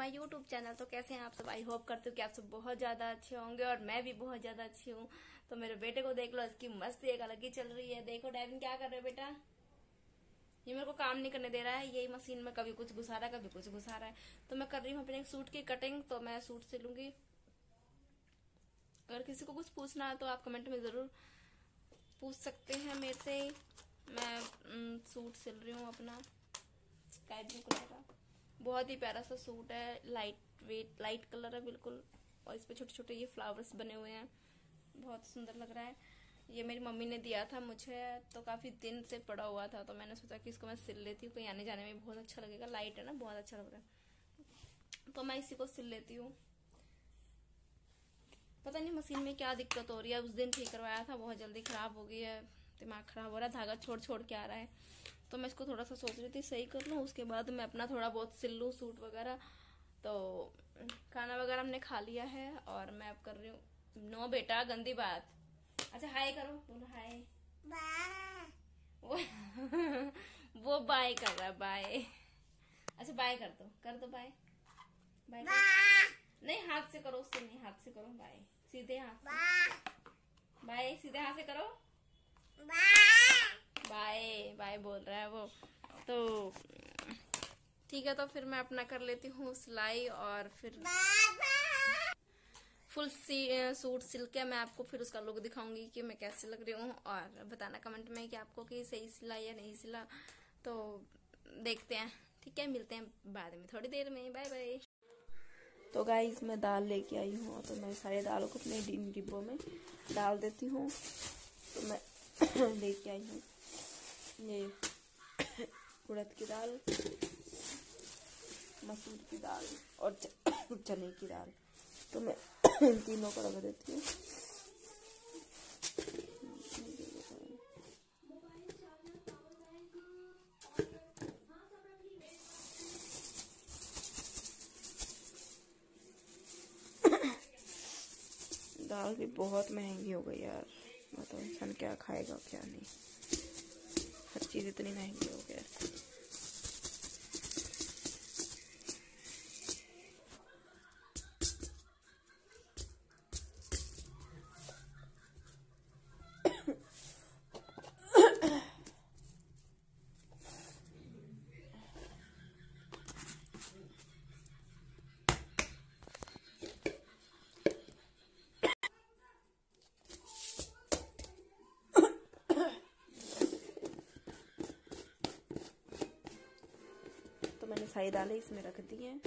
My YouTube channel. तो कैसे हैं आप सब? आई होप करती हूँ कि आप सब बहुत ज्यादा अच्छे होंगे और मैं भी बहुत ज्यादा अच्छी हूँ। तो मेरे बेटे को देख लो, इसकी मस्ती एक अलग ही चल रही है। देखो डेविन क्या कर रहे हो बेटा? ये मेरे को काम नहीं करने दे रहा है, यही मशीन में कभी कुछ घुसा रहा है कभी कुछ घुसा रहा है। तो मैं कर रही हूँ अपने एक सूट की कटिंग, तो मैं सूट सिलूंगी। अगर किसी को कुछ पूछना है तो आप कमेंट में जरूर पूछ सकते हैं मेरे से। मैं सूट सिल रही हूँ अपना स्काई ब्लू कलर का। बहुत ही प्यारा सा सूट है, लाइट वेट, लाइट कलर है बिल्कुल, और इस पे छोटे छोटे ये फ्लावर्स बने हुए हैं, बहुत सुंदर लग रहा है। ये मेरी मम्मी ने दिया था मुझे, तो काफी दिन से पड़ा हुआ था, तो मैंने सोचा कि इसको मैं सिल लेती हूँ, कहीं आने जाने में बहुत अच्छा लगेगा। लाइट है ना, बहुत अच्छा लग रहा है, तो मैं इसी को सिल लेती हूँ। पता नहीं मशीन में क्या दिक्कत हो रही है, उस दिन ठीक करवाया था, बहुत जल्दी खराब हो गई है, दिमाग खराब हो रहा है, धागा छोड़ छोड़ के आ रहा है। तो मैं इसको थोड़ा सा सोच रही थी सही कर लूँ, उसके बाद मैं अपना थोड़ा बहुत सिल लूँ सूट वगैरह। तो खाना वगैरह हमने खा लिया है और मैं अब कर रही हूँ। नो बेटा, गंदी बात। अच्छा हाय करो, बोलो हाय। वो बाय कर रहा है, बाय। अच्छा बाय कर दो बाय। बाय नहीं, हाथ से करो, उससे नहीं, हाथ से करो बाय, सीधे हाथ से बाय, सीधे हाथ से करो बाय। बाय बोल रहा है वो। तो ठीक है, तो फिर मैं अपना कर लेती हूँ सिलाई, और फिर फुल सूट सिल के मैं आपको फिर उसका लुक दिखाऊंगी कि मैं कैसे लग रही हूँ, और बताना कमेंट में कि आपको कि सही सिला या नहीं सिला। तो देखते हैं, ठीक है, मिलते हैं बाद में थोड़ी देर में, बाय बाय। तो गाइस मैं दाल लेके आई हूँ, तो मैं सारे दालों को अपने डिब्बों में डाल देती हूँ। तो मैं लेके आई हूँ ये उड़द की दाल, मसूर की दाल और चने की दाल। तो मैं इन तीनों को रख देती हूँ। दाल भी बहुत महंगी हो गई यार, मतलब इंसान क्या खाएगा क्या नहीं, हर चीज इतनी महंगी हो गई है। तो मैंने सारी दालें इसमें रख दी हैं।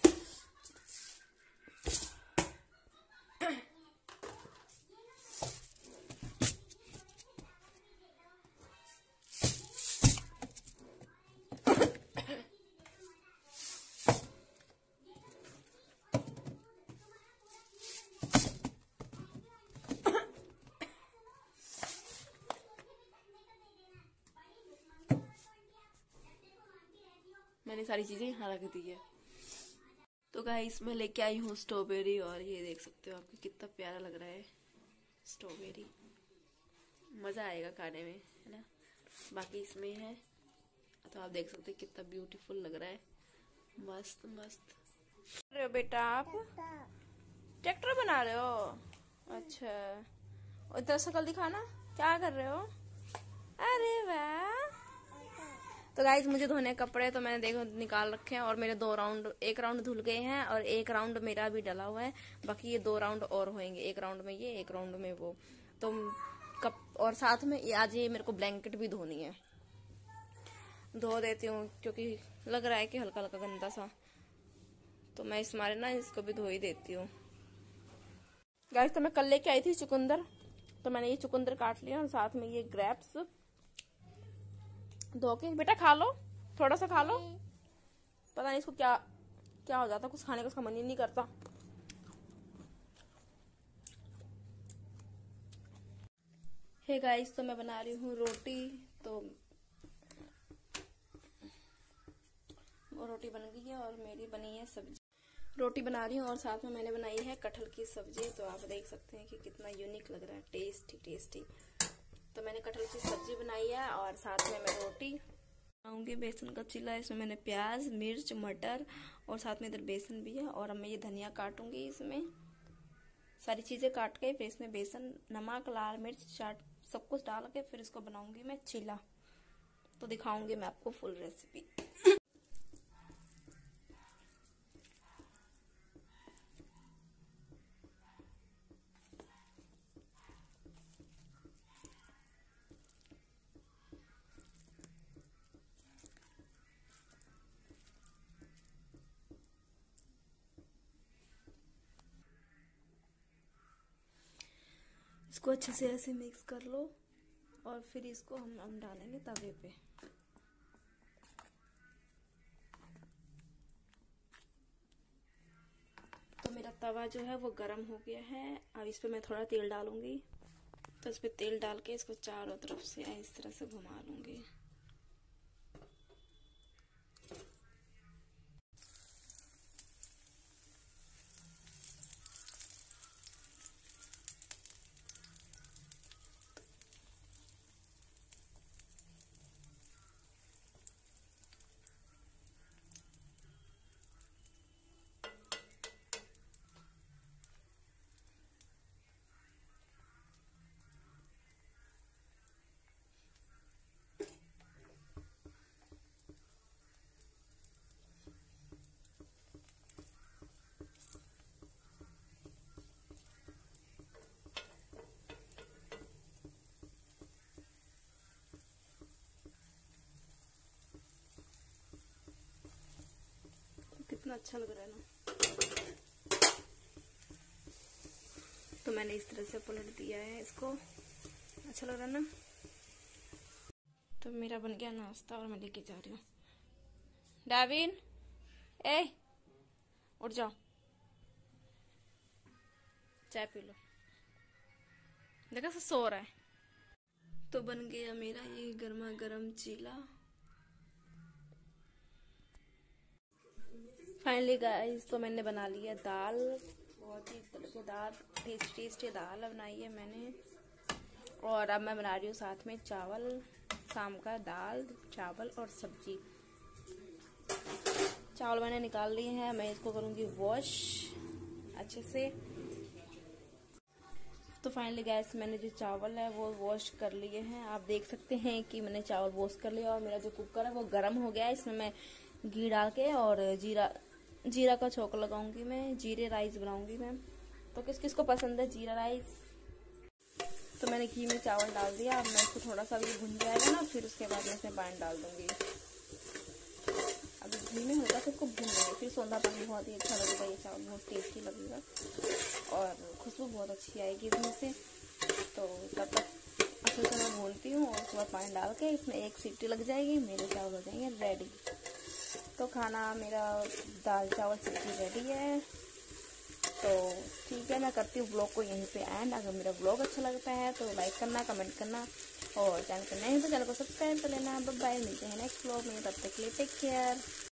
मैंने सारी चीजें यहाँ रख दी है। तो गाइस मैं लेके आई हूँ स्ट्रॉबेरी, और ये देख सकते हो आपको कितना प्यारा लग रहा है स्ट्रॉबेरी, मजा आएगा खाने में, है ना। बाकी इसमें है, तो आप देख सकते हैं कितना ब्यूटीफुल लग रहा है, मस्त मस्त। कर रहे हो बेटा आप? ट्रैक्टर बना रहे हो? अच्छा, और इधर शक्ल दिखाना, क्या कर रहे हो? अरे वाह। तो गाइज मुझे धोने कपड़े तो मैंने देखो निकाल रखे हैं, और मेरे 2 राउंड, 1 राउंड धुल गए हैं और 1 राउंड मेरा भी डला हुआ है। बाकी ये 2 राउंड और होंगे, 1 राउंड में ये, 1 राउंड में वो। तो और साथ में आज ये मेरे को ब्लैंकेट भी धोनी है, धो देती हूँ क्योंकि लग रहा है कि हल्का हल्का गंदा सा, तो मैं इस मारे ना इसको भी धो ही देती हूँ। गाइस तो मैं कल लेके आई थी चुकंदर, तो मैंने ये चुकंदर काट लिया, और साथ में ये ग्रेप्स धो के, बेटा खा लो, थोड़ा सा खा लो। पता नहीं इसको क्या क्या हो जाता, कुछ खाने का उसका मन ही नहीं करता। हे गाइस तो मैं बना रही हूँ रोटी, तो वो रोटी बन गई है और मेरी बनी है सब्जी। रोटी बना रही हूँ और साथ में मैंने बनाई है कटहल की सब्जी। तो आप देख सकते हैं कि कितना यूनिक लग रहा है, टेस्टी टेस्टी। तो मैंने कटहल की सब्जी बनाई है और साथ में मैं रोटी, बनाऊंगी बेसन का चीला। इसमें मैंने प्याज, मिर्च, मटर और साथ में इधर बेसन भी है। और अब मैं ये धनिया काटूंगी, इसमें सारी चीज़ें काट के फिर इसमें बेसन, नमक, लाल मिर्च, चाट सब कुछ डाल के फिर इसको बनाऊंगी मैं चीला। तो दिखाऊंगी मैं आपको फुल रेसिपी। इसको अच्छे से ऐसे मिक्स कर लो और फिर इसको हम डालेंगे तवे पे। तो मेरा तवा जो है वो गरम हो गया है। अब इस पे मैं थोड़ा तेल डालूंगी। तो इस पे तेल डाल के इसको चारों तरफ से इस तरह से घुमा लूंगी। कितना अच्छा लग रहा है ना। तो मैंने इस तरह से पलट दिया है इसको। अच्छा लग रहा है ना। तो मेरा बन गया नाश्ता और मैं लेके जा रही हूँ। डाविन, ए उठ जाओ, चाय पी लो। देखा सो रहा है। तो बन गया मेरा ये गर्मा गर्म चीला। फाइनली गाइस, तो मैंने बना लिया दाल। बहुत ही तड़केदार टेस्टी दाल बनाई है मैंने। और अब मैं बना रही हूँ साथ में चावल। शाम का दाल, चावल और सब्जी। चावल मैंने निकाल लिए हैं। मैं इसको करूँगी वॉश अच्छे से। तो फाइनली गैस, मैंने जो चावल है वो वॉश कर लिए हैं। आप देख सकते हैं कि मैंने चावल वॉश कर लिया। और मेरा जो कुकर है वो गर्म हो गया है। इसमें मैं घी डाल के और जीरा का छौंका लगाऊंगी मैं। जीरे राइस बनाऊंगी मैं। तो किस किस को पसंद है जीरा राइस। तो मैंने घी में चावल डाल दिया। अब मैं इसको थोड़ा सा भी भुन जाएगा ना, फिर उसके बाद मैं इसमें पानी डाल दूंगी। अब घी में हल्का सा इसको भून लेंगे, फिर सौंधा पानी बहुत ही अच्छा लगेगा। ये चावल बहुत टेस्टी लगेगा और खुशबू बहुत अच्छी आएगी इसमें से। तो तब तक अच्छे से मैं भूनती हूँ और उसके बाद पानी डाल के इसमें एक सीटी लग जाएगी, मेरे चावल हो जाएंगे रेडी। तो खाना मेरा दाल चावल सब्जी रेडी है। तो ठीक है, मैं करती हूँ ब्लॉग को यहीं पे एंड। अगर मेरा ब्लॉग अच्छा लगता है तो लाइक करना, कमेंट करना और चैनल पर नए हैं तो चैनल को सब्सक्राइब कर लेना। बाय बाय, मिलते हैं नेक्स्ट ब्लॉग में। तब तक के लिए टेक केयर।